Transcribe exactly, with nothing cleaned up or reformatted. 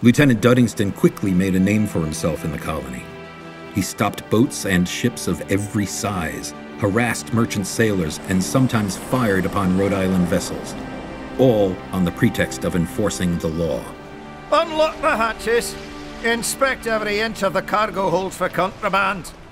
Lieutenant Duddingston quickly made a name for himself in the colony. He stopped boats and ships of every size, harassed merchant sailors, and sometimes fired upon Rhode Island vessels, all on the pretext of enforcing the law. Unlock the hatches. Inspect every inch of the cargo hold for contraband.